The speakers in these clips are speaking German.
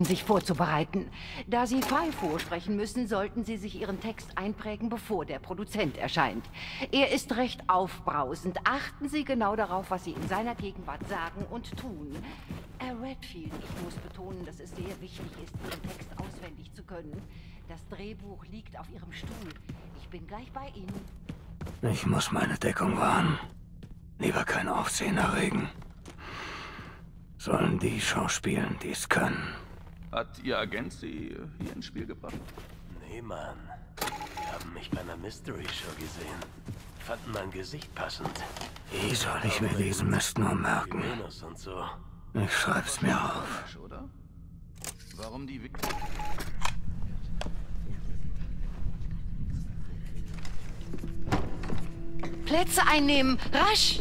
sich vorzubereiten. Da Sie frei vorsprechen müssen, sollten Sie sich Ihren Text einprägen, bevor der Produzent erscheint. Er ist recht aufbrausend. Achten Sie genau darauf, was Sie in seiner Gegenwart sagen und tun. Herr Redfield, ich muss betonen, dass es sehr wichtig ist, Ihren Text auswendig zu können. Das Drehbuch liegt auf Ihrem Stuhl. Ich bin gleich bei Ihnen. Ich muss meine Deckung wahren. Lieber kein Aufsehen erregen. Sollen die schauspielen, die es können. Hat Ihr Agent Sie hier ins Spiel gebracht? Nee, Mann. Die haben mich bei einer Mystery-Show gesehen. Fanden mein Gesicht passend. Wie soll ich mir diesen Mist nur merken? Venus und so. Ich schreib's mir auf. Komisch, oder? Warum die... Plätze einnehmen, rasch!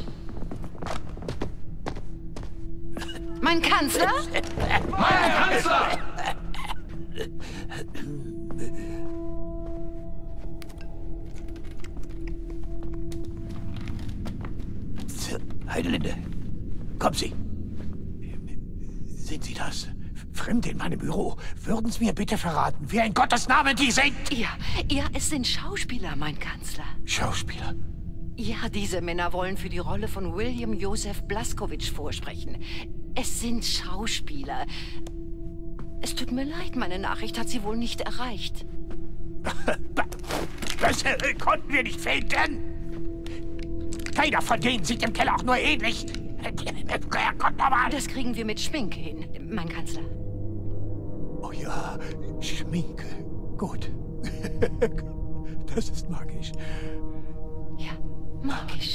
Mein Kanzler? Mein Kanzler! Heidelinde, kommen Sie. Sind Sie das? Fremde in meinem Büro. Würden Sie mir bitte verraten, wer in Gottes Namen die sind? Ja, es sind Schauspieler, mein Kanzler. Schauspieler? Ja, diese Männer wollen für die Rolle von William Joseph Blaskowitz vorsprechen. Es sind Schauspieler. Es tut mir leid, meine Nachricht hat sie wohl nicht erreicht. Das konnten wir nicht finden. Keiner von denen sieht im Keller auch nur ähnlich. Herrgott, nochmal. Das kriegen wir mit Schminke hin, mein Kanzler. Oh ja, Schminke. Gut. Das ist magisch. Ja, magisch.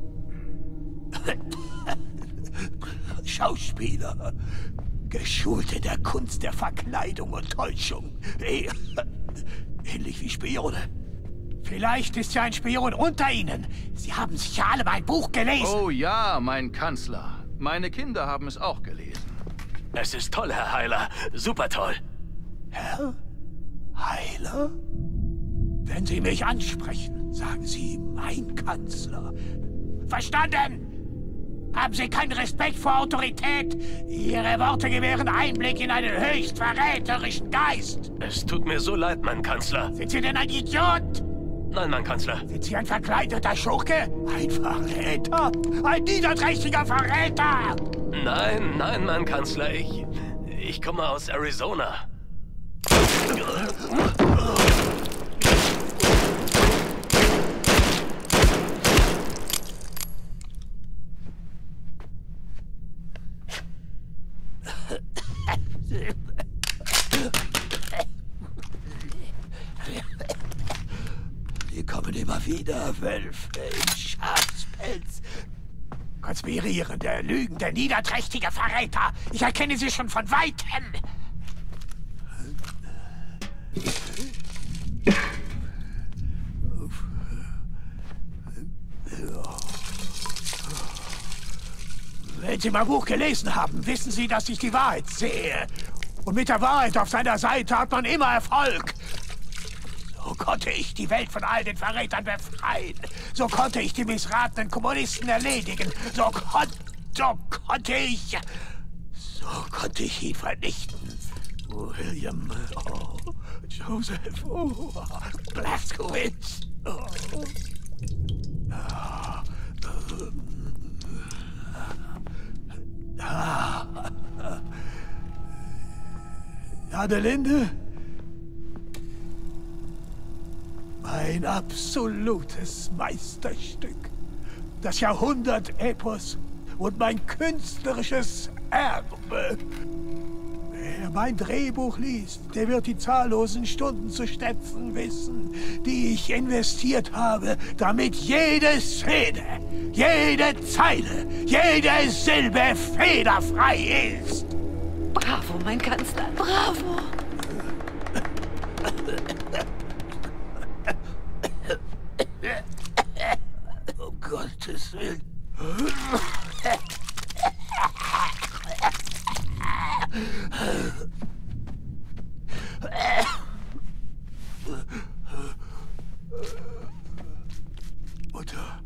Schauspieler. Geschult in der Kunst der Verkleidung und Täuschung. Ähnlich wie Spione. Vielleicht ist ja ein Spion unter Ihnen. Sie haben sicher alle mein Buch gelesen. Oh ja, mein Kanzler. Meine Kinder haben es auch gelesen. Es ist toll, Herr Heiler. Super toll. Herr Heiler? Wenn Sie mich ansprechen, sagen Sie mein Kanzler. Verstanden? Haben Sie keinen Respekt vor Autorität? Ihre Worte gewähren Einblick in einen höchst verräterischen Geist. Es tut mir so leid, mein Kanzler. Sind Sie denn ein Idiot? Nein, mein Kanzler. Sind Sie ein verkleideter Schurke? Ein Verräter? Ein niederträchtiger Verräter! Nein, nein, mein Kanzler. Ich komme aus Arizona. Sie kommen immer wieder, Wölfe in Schafspelz. Konspirierende, lügende, niederträchtige Verräter. Ich erkenne Sie schon von Weitem. Wenn Sie mein Buch gelesen haben, wissen Sie, dass ich die Wahrheit sehe. Und mit der Wahrheit auf seiner Seite hat man immer Erfolg. So konnte ich die Welt von all den Verrätern befreien. So konnte ich die missratenen Kommunisten erledigen. So konnte ich ihn vernichten. William, Joseph, Blaskowitz. Adelinde? Mein absolutes Meisterstück. Das Jahrhundert-Epos und mein künstlerisches Erbe. Wer mein Drehbuch liest, der wird die zahllosen Stunden zu schätzen wissen, die ich investiert habe, damit jede Szene, jede Zeile, jede Silbe fehlerfrei ist. Bravo, mein Kanzler, bravo! Um Gottes Willen. Mutter,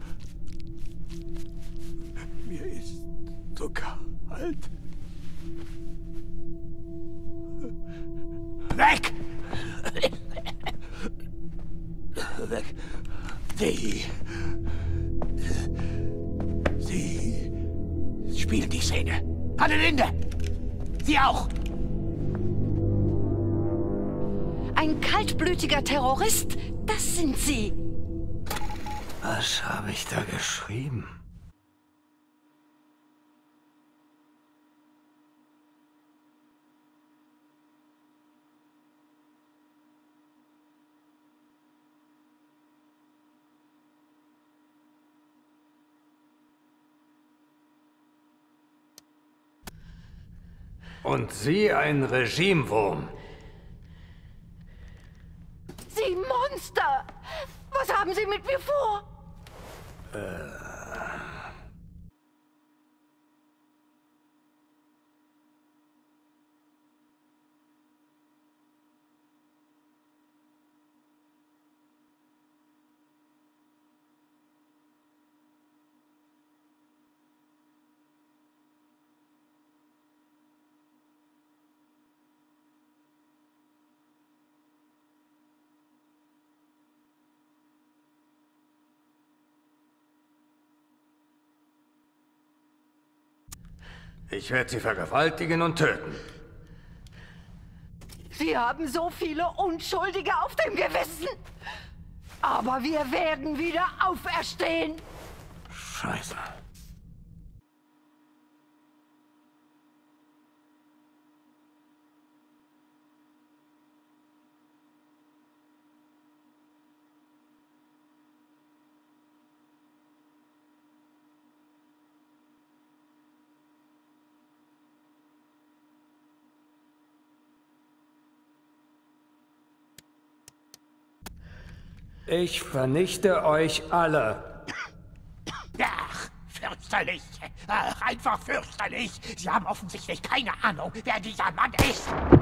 mir ist so kalt. Sie spielt die Szene. Adelinde! Sie auch! Ein kaltblütiger Terrorist? Das sind Sie! Was habe ich da geschrieben? Und Sie ein Regimewurm. Sie Monster! Was haben Sie mit mir vor? Ich werde Sie vergewaltigen und töten. Sie haben so viele Unschuldige auf dem Gewissen. Aber wir werden wieder auferstehen. Scheiße. Ich vernichte euch alle. Ach, fürchterlich. Ach, einfach fürchterlich. Sie haben offensichtlich keine Ahnung, wer dieser Mann ist.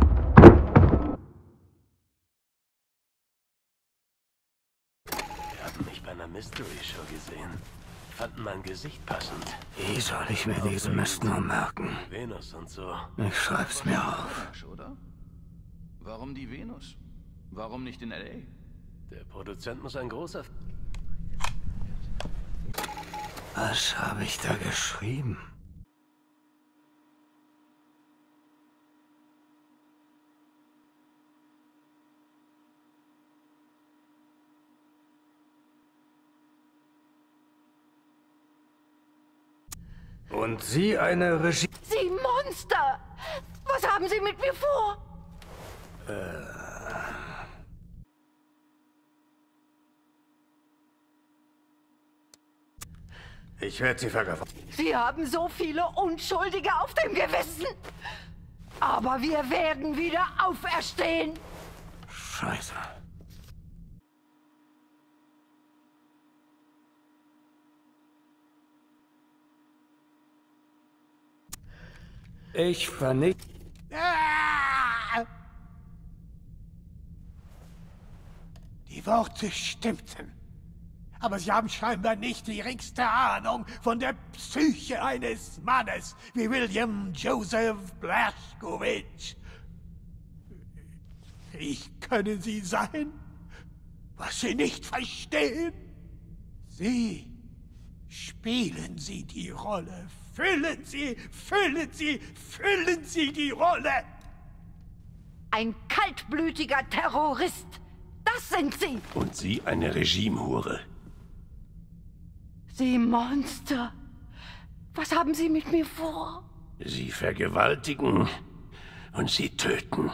Wir haben mich bei einer Mystery Show gesehen. Fanden mein Gesicht passend. Wie soll ich mir diesen Mist nur merken? Venus und so. Ich schreib's mir auf. Oder? Warum die Venus? Warum nicht in L.A.? Der Produzent muss ein großer... Was habe ich da geschrieben? Und Sie eine Regie... Sie Monster! Was haben Sie mit mir vor? Ich werde Sie vergewaltigen. Sie haben so viele Unschuldige auf dem Gewissen. Aber wir werden wieder auferstehen. Scheiße. Ich vernichte... Ah! Die Worte stimmten. Aber Sie haben scheinbar nicht die geringste Ahnung von der Psyche eines Mannes wie William Joseph Blazkowicz. Ich können Sie sein, was Sie nicht verstehen. Sie spielen Sie die Rolle. Füllen Sie die Rolle. Ein kaltblütiger Terrorist. Das sind Sie. Und Sie eine Regimehure. Sie Monster. Was haben Sie mit mir vor? Sie vergewaltigen und Sie töten.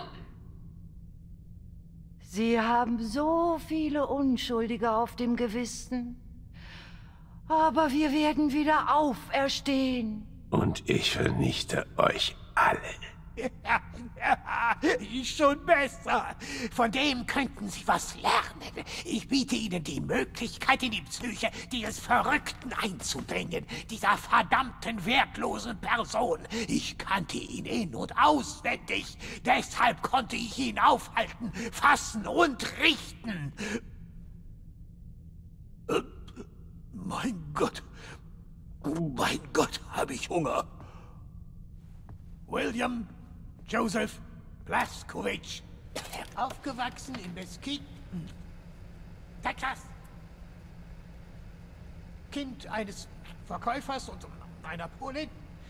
Sie haben so viele Unschuldige auf dem Gewissen. Aber wir werden wieder auferstehen. Und ich vernichte euch alle. Schon besser. Von dem könnten Sie was lernen. Ich biete Ihnen die Möglichkeit, in die Psyche dieses Verrückten einzudringen. Dieser verdammten, wertlosen Person. Ich kannte ihn in- und auswendig. Deshalb konnte ich ihn aufhalten, fassen und richten. Mein Gott, habe ich Hunger. William Joseph Kind eines Verkäufers und einer Polin.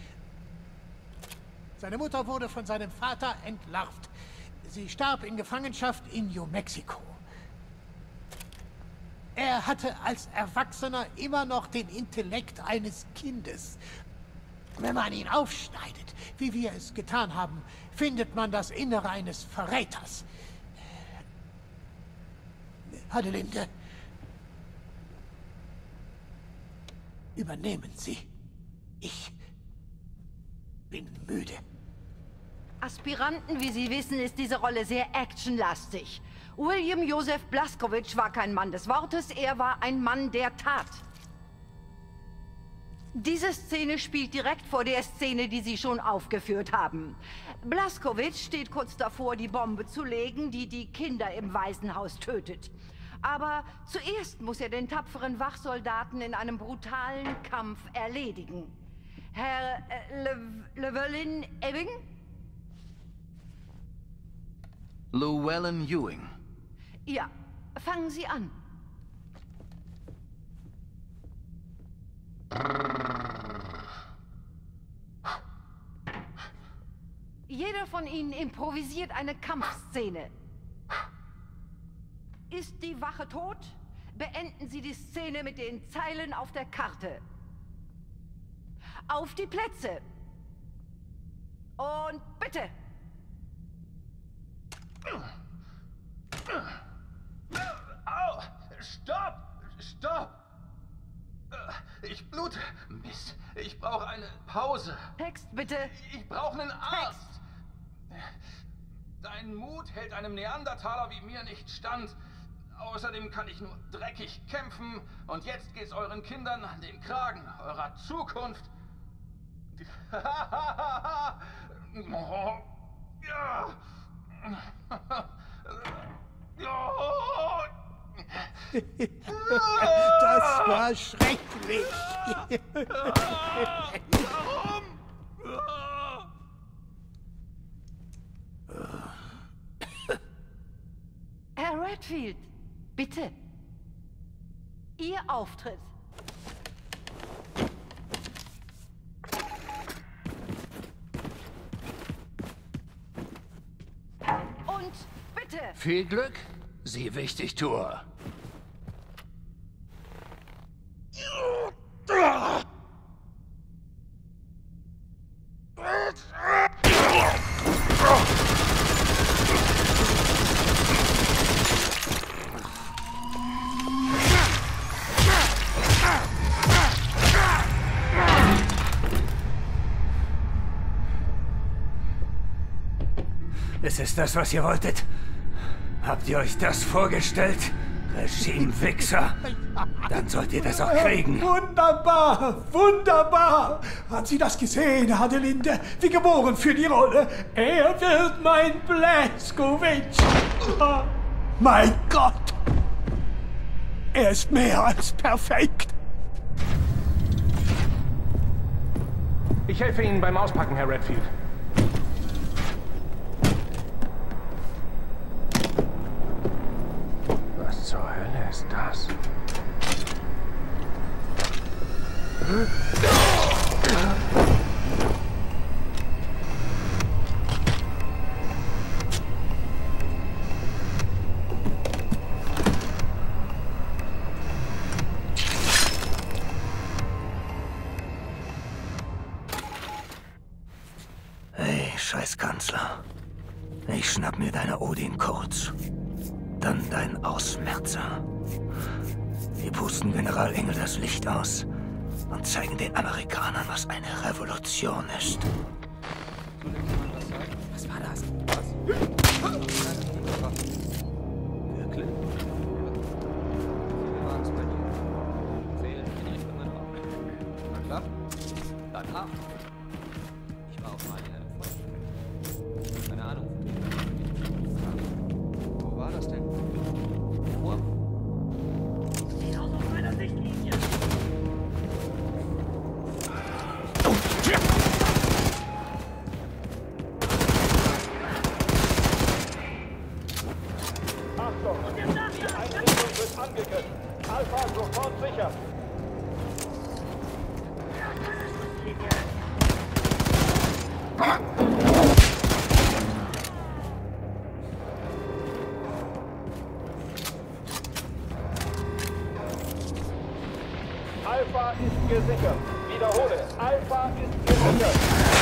Seine Mutter wurde von seinem Vater entlarvt. Sie starb in Gefangenschaft in New Mexico. Er hatte als Erwachsener immer noch den Intellekt eines Kindes. Wenn man ihn aufschneidet, wie wir es getan haben, findet man das Innere eines Verräters. Adelinde, übernehmen Sie. Ich bin müde. Aspiranten, wie Sie wissen, ist diese Rolle sehr actionlastig. William Joseph Blazkowicz war kein Mann des Wortes, er war ein Mann der Tat. Diese Szene spielt direkt vor der Szene, die Sie schon aufgeführt haben. Blazkowicz steht kurz davor, die Bombe zu legen, die die Kinder im Waisenhaus tötet. Aber zuerst muss er den tapferen Wachsoldaten in einem brutalen Kampf erledigen. Herr Llewellyn Ewing? Llewellyn Ewing. Ja, fangen Sie an. Jeder von Ihnen improvisiert eine Kampfszene. Ist die Wache tot? Beenden Sie die Szene mit den Zeilen auf der Karte. Auf die Plätze. Und bitte. Au! Stopp! Stopp! Ich blute. Mist. Ich brauche eine Pause. Text, bitte. Ich brauche einen Arzt. Dein Mut hält einem Neandertaler wie mir nicht stand. Außerdem kann ich nur dreckig kämpfen. Und jetzt geht's euren Kindern an den Kragen. Eurer Zukunft. Das war schrecklich. Warum? Herr Redfield, bitte. Ihr Auftritt. Und bitte. Viel Glück, Sie Wichtigtuer. Ist es das, was ihr wolltet? Habt ihr euch das vorgestellt? Regime-Wichser? Dann sollt ihr das auch kriegen. Wunderbar, wunderbar. Haben Sie das gesehen, Adelinde? Wie geboren für die Rolle. Er wird mein Blazkowicz. Oh, mein Gott. Er ist mehr als perfekt. Ich helfe Ihnen beim Auspacken, Herr Redfield. Was zur Hölle ist das? Hey, Scheißkanzler. Ich schnapp mir deine Odin-Codes. Dann dein Ausmerzer. Wir pusten General Engel das Licht aus und zeigen den Amerikanern, was eine Revolution ist. Was war das? Wirklich? Wir waren es bei dir. Zählen in Richtung Mannheim. Na klar. Dann ab. Ich war auch mal in einem Feuer. Keine Ahnung. Wo war das denn? Wo? Hinaus aus meiner Sichtlinie. Achtung! Die Einrichtung wird angegriffen. Alpha sofort sicher. gesichert. Wiederhole, Alpha ist gesichert.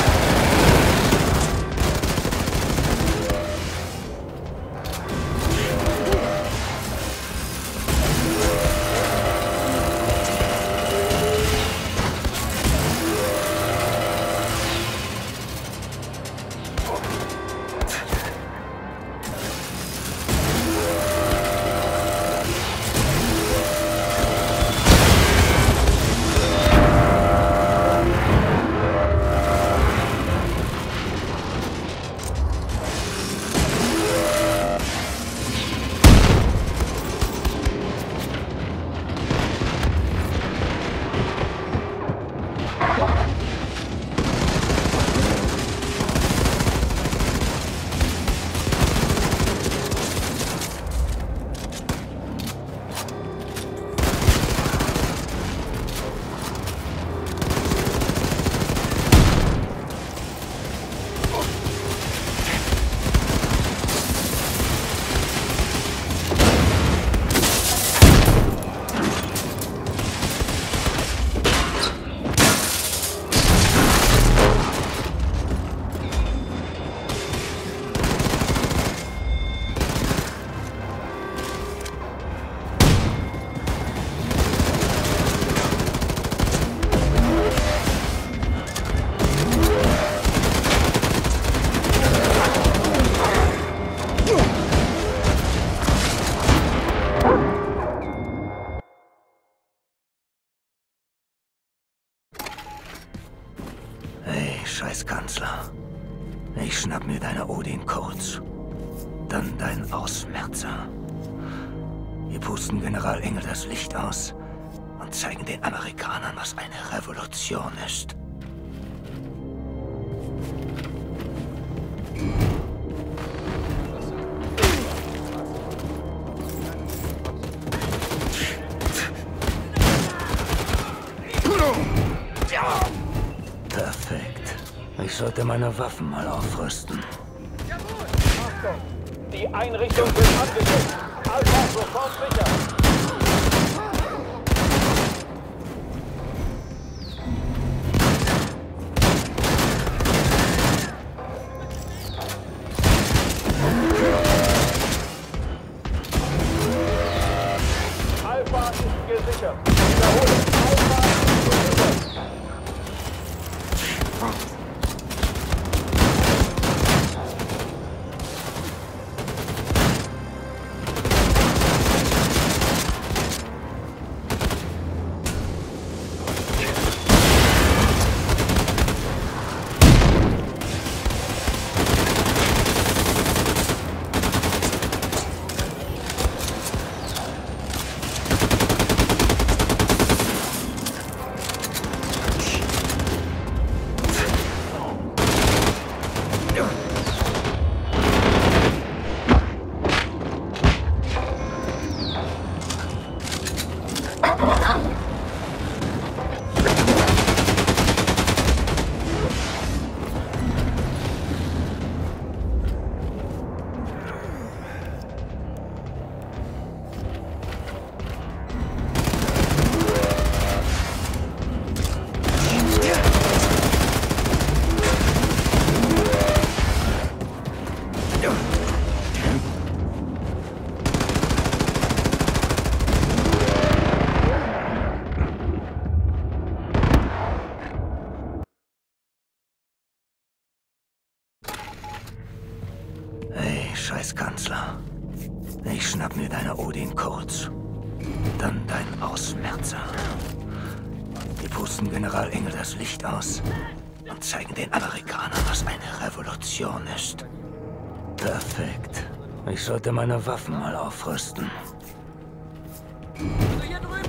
Scheißkanzler. Ich schnapp mir deine Odin-Codes. Dann dein Ausmerzer. Wir pusten General Engel das Licht aus und zeigen den Amerikanern, was eine Revolution ist. Perfekt. Ich sollte meine Waffen mal aufrüsten. Achtung! Die Einrichtung wird abgesetzt. Alpha sofort sicher. Alpha ist gesichert. Wiederhole. Alpha ist gesichert. Scheißkanzler. Ich schnapp mir deine Odin-Codes. Dann dein Ausmerzer. Wir pusten General Engel das Licht aus und zeigen den Amerikanern, was eine Revolution ist. Perfekt. Ich sollte meine Waffen mal aufrüsten. Also hier drüben!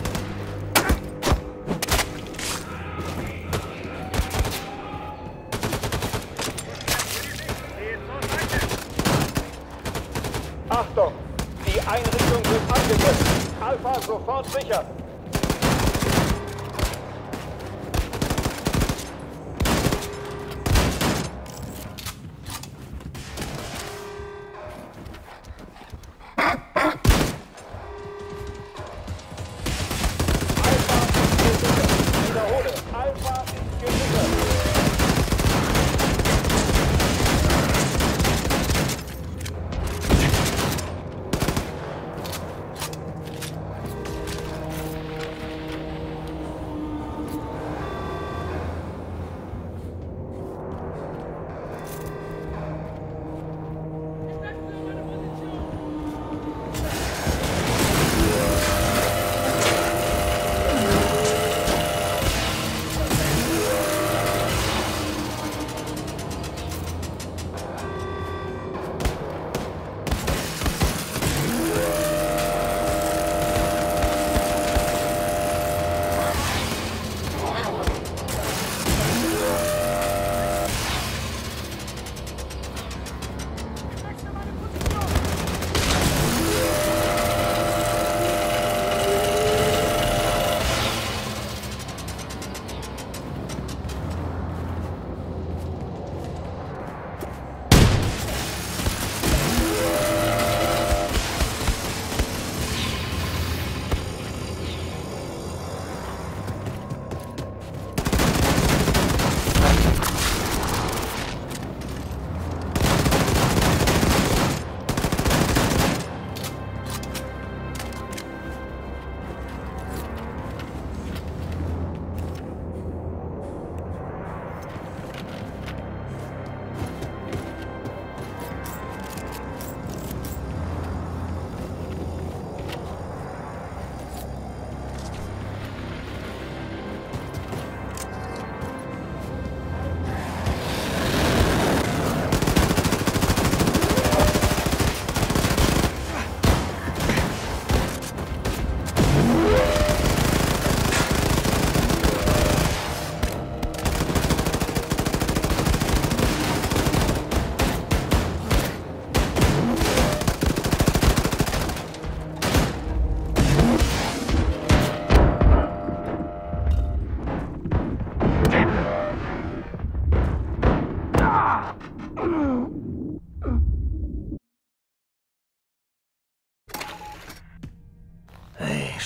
Achtung! Die Einrichtung wird abgesetzt. Alpha sofort sicher. Alpha ist gesichert.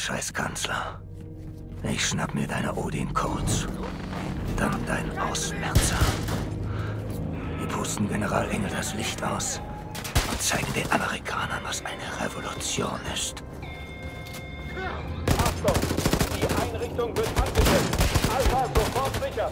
Scheißkanzler. Ich schnapp mir deine Odin-Codes. Dann dein Ausmerzer. Wir pusten General Engel das Licht aus und zeigen den Amerikanern, was eine Revolution ist. Achtung! Die Einrichtung wird angegriffen. Alpha sofort sichern.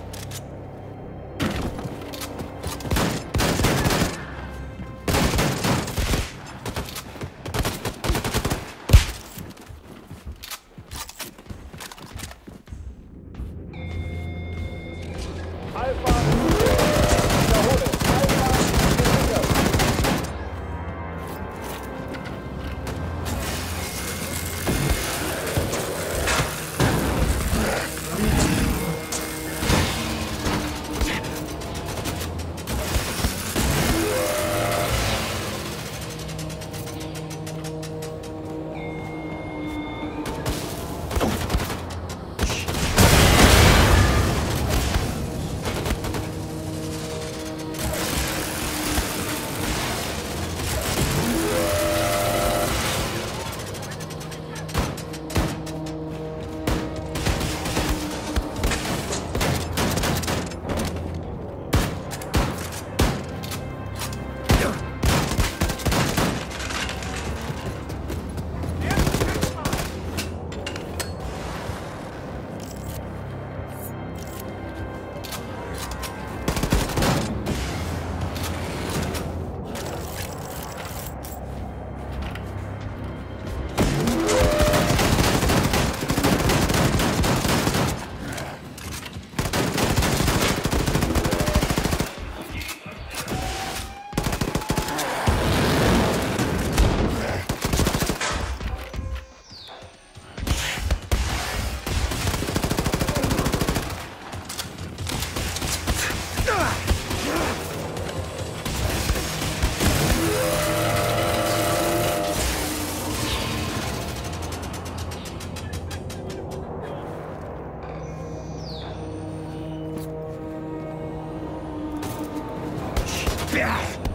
Alpha, wiederhole. Alpha gesichert. Ja.